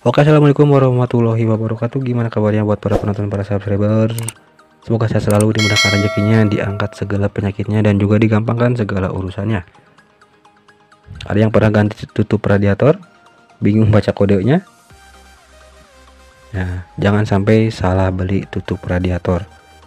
Oke, assalamualaikum warahmatullahi wabarakatuh. Gimana kabarnya buat para penonton, para subscriber? Semoga sehat selalu, dimudahkan rezekinya, diangkat segala penyakitnya, dan juga digampangkan segala urusannya. Ada yang pernah ganti tutup radiator, bingung baca kodenya? Nah, jangan sampai salah beli tutup radiator.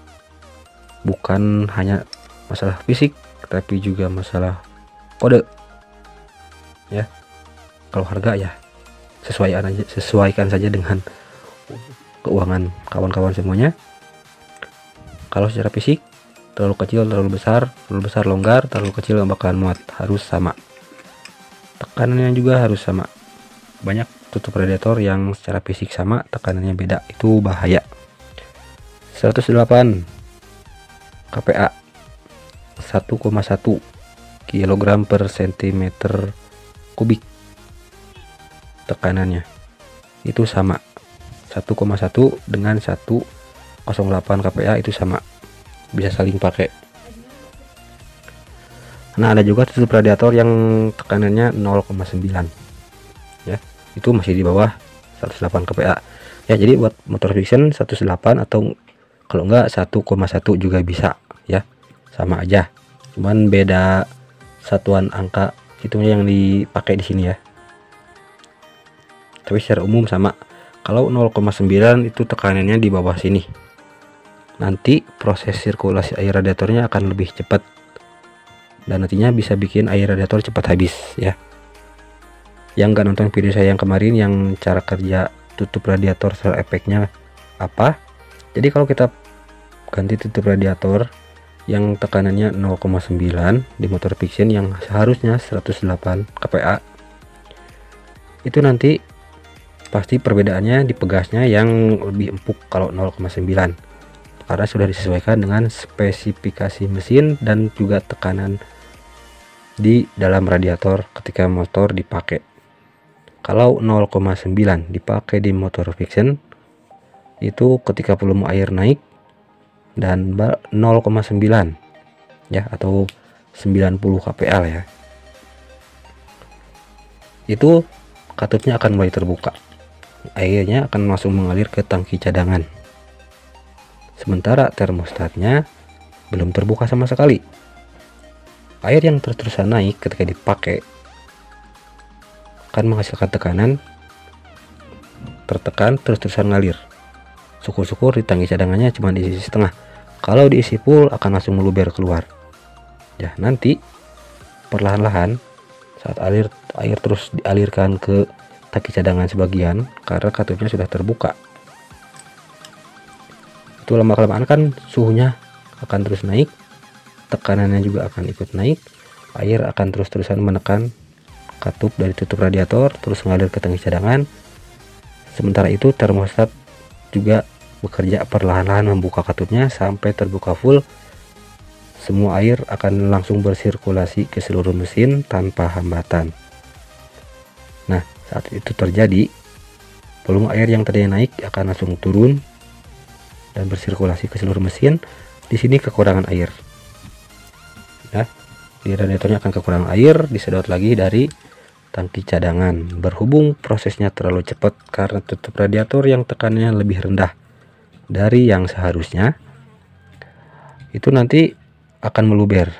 Bukan hanya masalah fisik, tapi juga masalah kode. Ya, kalau harga ya sesuaikan saja dengan keuangan kawan-kawan semuanya. Kalau secara fisik terlalu kecil, terlalu besar longgar, terlalu kecil nggak bakalan muat, harus sama. Tekanannya juga harus sama. Banyak tutup radiator yang secara fisik sama, tekanannya beda, itu bahaya. 108 kPa 1,1 kg per cm kubik, tekanannya itu sama. 1,1 dengan 108 kPa itu sama, bisa saling pakai. Nah, ada juga tutup radiator yang tekanannya 0,9 ya, itu masih di bawah 108 kPa ya. Jadi buat motor fiction 108 atau kalau enggak 1,1 juga bisa ya, sama aja, cuman beda satuan angka itunya yang dipakai di sini ya, tapi secara umum sama. Kalau 0,9 itu tekanannya di bawah sini, nanti proses sirkulasi air radiatornya akan lebih cepat dan nantinya bisa bikin air radiator cepat habis ya. Yang nggak nonton video saya yang kemarin yang cara kerja tutup radiator secara efeknya apa, jadi kalau kita ganti tutup radiator yang tekanannya 0,9 di motor fiction yang seharusnya 108 kPa, itu nanti pasti perbedaannya di pegasnya yang lebih empuk kalau 0,9, karena sudah disesuaikan dengan spesifikasi mesin dan juga tekanan di dalam radiator ketika motor dipakai. Kalau 0,9 dipakai di motor fiction, itu ketika volume air naik dan 0,9 ya, atau 90 kPa ya, itu katupnya akan mulai terbuka, airnya akan langsung mengalir ke tangki cadangan, sementara termostatnya belum terbuka sama sekali. Air yang terus-terusan naik ketika dipakai akan menghasilkan tekanan tertekan, terus-terusan ngalir. Syukur-syukur di tangki cadangannya cuma diisi setengah, kalau diisi full akan langsung meluber keluar ya. Nanti perlahan-lahan saat air terus dialirkan ke tangki cadangan sebagian, karena katupnya sudah terbuka, itu lama-kelamaan kan suhunya akan terus naik, tekanannya juga akan ikut naik, air akan terus-terusan menekan katup dari tutup radiator terus mengalir ke tangki cadangan. Sementara itu termostat juga bekerja perlahan-lahan membuka katupnya sampai terbuka full. Semua air akan langsung bersirkulasi ke seluruh mesin tanpa hambatan. Nah, saat itu terjadi, volume air yang tadinya naik akan langsung turun dan bersirkulasi ke seluruh mesin. Di sini kekurangan air ya, di radiatornya akan kekurangan air, disedot lagi dari tangki cadangan. Berhubung prosesnya terlalu cepat karena tutup radiator yang tekanannya lebih rendah dari yang seharusnya, itu nanti akan meluber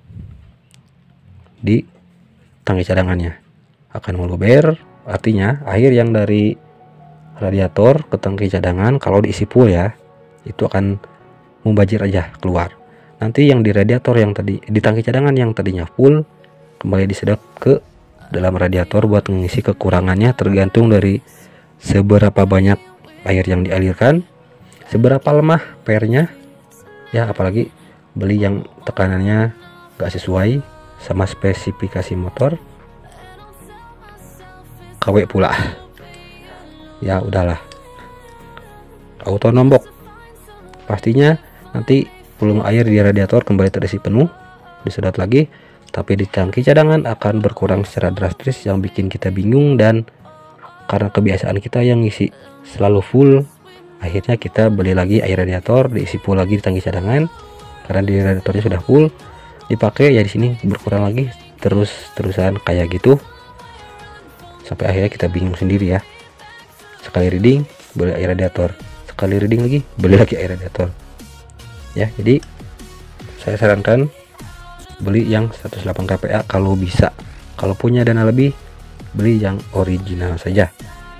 di tangki cadangannya, akan meluber, artinya air yang dari radiator ke tangki cadangan kalau diisi full ya, itu akan mubazir aja keluar. Nanti yang di radiator yang tadi di tangki cadangan yang tadinya full kembali disedot ke dalam radiator buat mengisi kekurangannya, tergantung dari seberapa banyak air yang dialirkan, seberapa lemah pernya ya, apalagi beli yang tekanannya gak sesuai sama spesifikasi motor, KW pula ya, udahlah auto nombok. Pastinya nanti volume air di radiator kembali terisi penuh, disedot lagi, tapi di tangki cadangan akan berkurang secara drastis yang bikin kita bingung. Dan karena kebiasaan kita yang ngisi selalu full, akhirnya kita beli lagi air radiator, diisi full lagi di tangki cadangan, karena di radiatornya sudah full dipakai ya, di sini berkurang lagi, terus-terusan kayak gitu sampai akhirnya kita bingung sendiri ya. sekali reading beli air radiator, sekali reading lagi beli lagi air radiator ya. Jadi saya sarankan beli yang 108 kPa kalau bisa. Kalau punya dana lebih, beli yang original saja.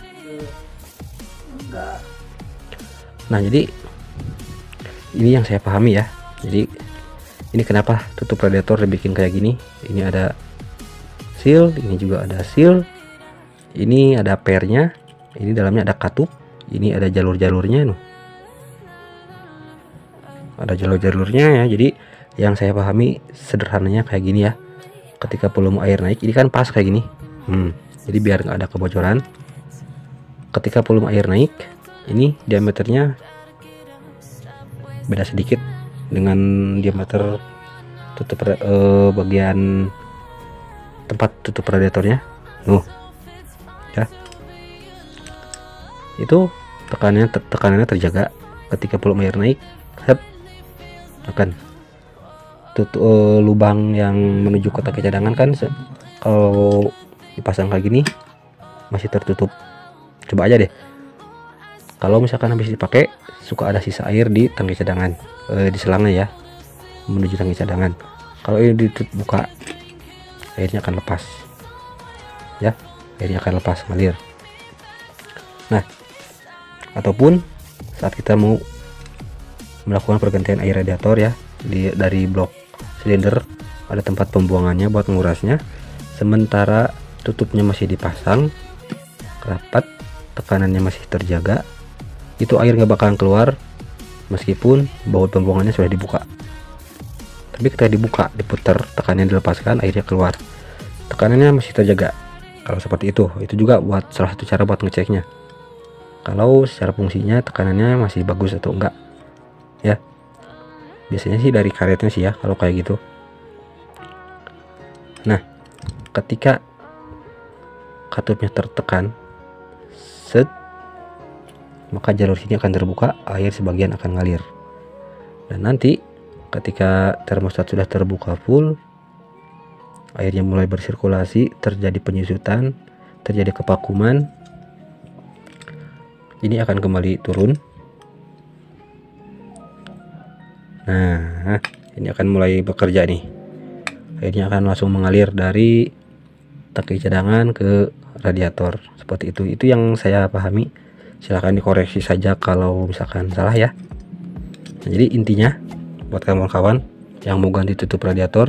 Nah, jadi ini yang saya pahami ya. Jadi ini kenapa tutup radiator dibikin kayak gini. Ini ada seal, ini juga ada seal, ini ada pernya, ini dalamnya ada katup, ini ada jalur-jalurnya nuh. Ada jalur-jalurnya ya. Jadi yang saya pahami sederhananya kayak gini ya. Ketika volume air naik, ini kan pas kayak gini. Jadi biar nggak ada kebocoran. Ketika volume air naik, ini diameternya beda sedikit dengan diameter tutup bagian tempat tutup radiatornya. Ya. Itu tekanannya terjaga. Ketika volume air naik, akan lubang yang menuju kotak cadangan kan kalau dipasang kayak gini masih tertutup. Coba aja deh, kalau misalkan habis dipakai suka ada sisa air di tangki cadangan, di selangnya ya menuju tangki cadangan. Kalau ini ditutup buka, airnya akan lepas ya, airnya akan lepas ngalir. Nah, ataupun saat kita mau melakukan pergantian air radiator ya, dari blok silinder ada tempat pembuangannya buat ngurasnya, sementara tutupnya masih dipasang rapat, tekanannya masih terjaga, itu air nggak bakalan keluar meskipun baut pembuangannya sudah dibuka. Tapi ketika dibuka, diputar, tekanannya dilepaskan, airnya keluar, tekanannya masih terjaga. Kalau seperti itu juga buat salah satu cara buat ngeceknya kalau secara fungsinya tekanannya masih bagus atau enggak ya. Biasanya sih dari karetnya sih ya kalau kayak gitu. Nah, ketika katupnya tertekan maka jalur sini akan terbuka, air sebagian akan ngalir. Dan nanti ketika termostat sudah terbuka full, airnya mulai bersirkulasi, terjadi penyusutan, terjadi kevakuman, ini akan kembali turun. Nah, ini akan mulai bekerja nih. Airnya akan langsung mengalir dari tangki cadangan ke radiator seperti itu. Itu yang saya pahami. Silahkan dikoreksi saja kalau misalkan salah ya. Nah, jadi intinya buat kawan-kawan yang mau ganti tutup radiator,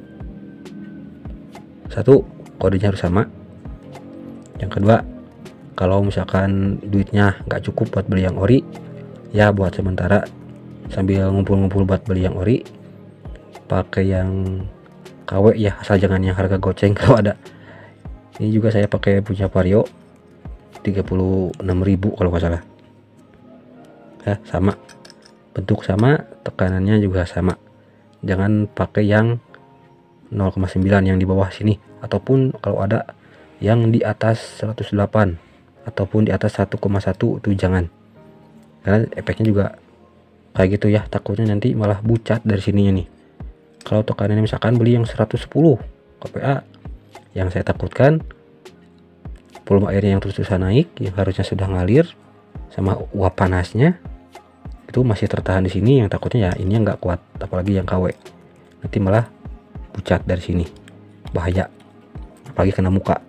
satu, kodenya harus sama. Yang kedua, kalau misalkan duitnya nggak cukup buat beli yang ori, ya buat sementara sambil ngumpul-ngumpul buat beli yang ori, pakai yang KW ya, asal jangan yang harga goceng kalau ada. Ini juga saya pakai punya Vario 36.000 kalau nggak salah ya, sama bentuk sama, tekanannya juga sama. Jangan pakai yang 0,9 yang di bawah sini, ataupun kalau ada yang di atas 108 ataupun di atas 1,1 itu jangan, karena efeknya juga kayak gitu ya, takutnya nanti malah bucat dari sininya nih. Kalau tekanannya misalkan beli yang 110 kPa, yang saya takutkan volume airnya yang terus-terusan naik, yang harusnya sudah ngalir, sama uap panasnya itu masih tertahan di sini, yang takutnya ya ini yang nggak kuat, apalagi yang KW, nanti malah pucat dari sini, bahaya, apalagi kena muka.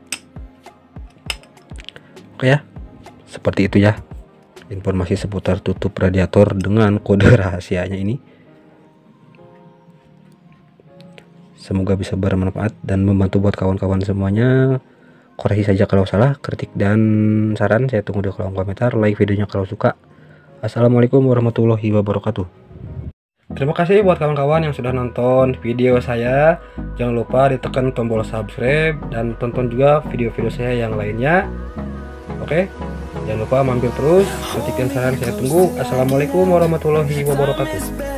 Oke ya, seperti itu ya informasi seputar tutup radiator dengan kode rahasianya ini. Semoga bisa bermanfaat dan membantu buat kawan-kawan semuanya. Koreksi saja kalau salah, kritik dan saran saya tunggu di kolom komentar. Like videonya kalau suka. Assalamualaikum warahmatullahi wabarakatuh. Terima kasih buat kawan-kawan yang sudah nonton video saya. Jangan lupa ditekan tombol subscribe dan tonton juga video-video saya yang lainnya. Oke, jangan lupa mampir terus, kritik dan saran saya tunggu. Assalamualaikum warahmatullahi wabarakatuh.